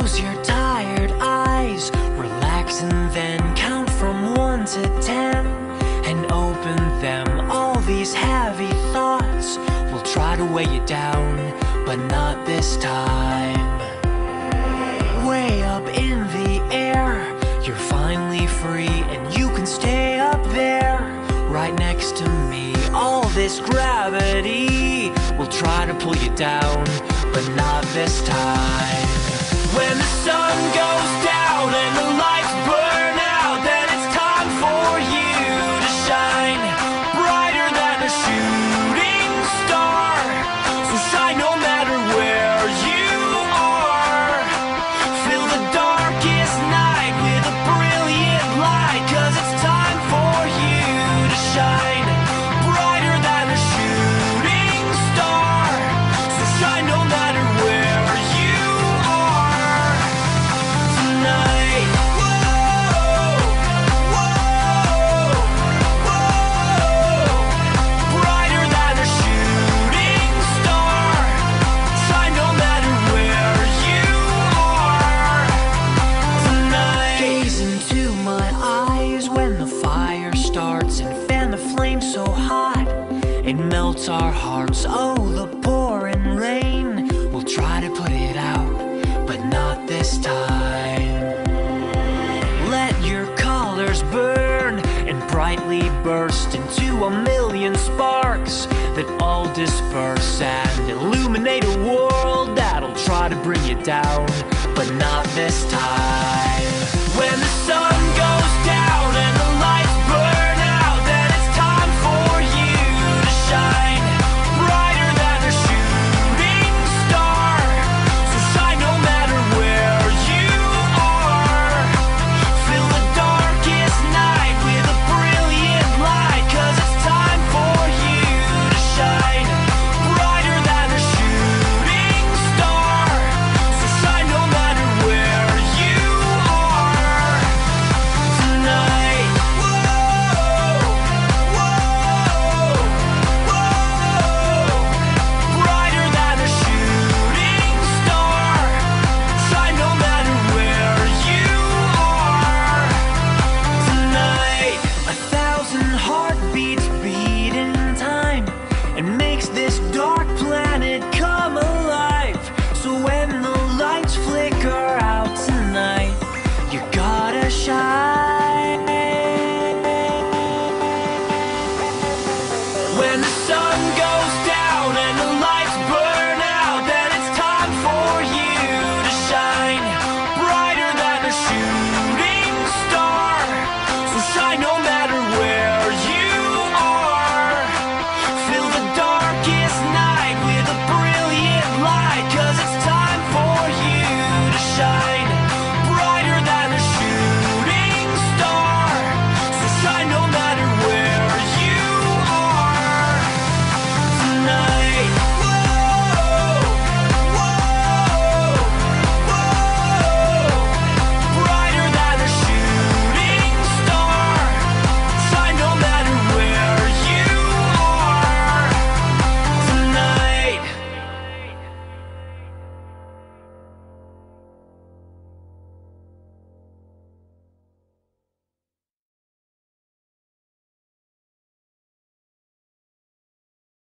Close your tired eyes, relax and then count from 1 to 10 and open them. All these heavy thoughts will try to weigh you down, but not this time. Way up in the air, you're finally free, and you can stay up there right next to me. All this gravity will try to pull you down, but not this time. When the sun goes down and the lights burn out, then it's time for you to shine brighter than a shooting star. So shine no matter where you are. Fill the darkest night with a brilliant light, 'cause it's time for you to shine brighter than a shooting star. So shine no matter where you are tonight. Whoa, whoa, whoa. Brighter than a shooting star. Shine no matter where you are tonight. Gaze into my eyes when the fire starts and fan the flame so hot it melts our hearts. Oh, the pouring rain will try to put it out, but not this time. Let your colors burn and brightly burst into a million sparks that all disperse and illuminate a world that'll try to bring you down, but not this time.